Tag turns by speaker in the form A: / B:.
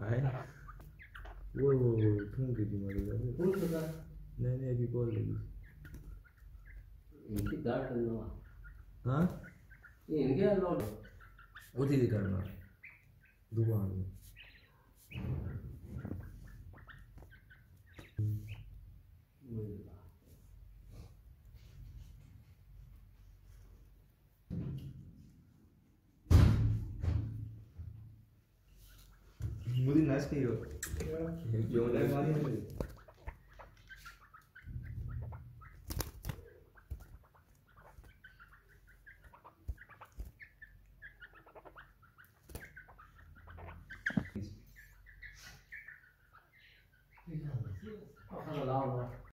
A: है वो तुम की मारेगा
B: कौन सा
A: नहीं अभी कॉल लगी
B: इनकी दाढ़ करना
A: हाँ
B: ये इनके लॉट
A: उसी से करना दुकान में मुझे नाच के हो क्यों नहीं मालूम
B: है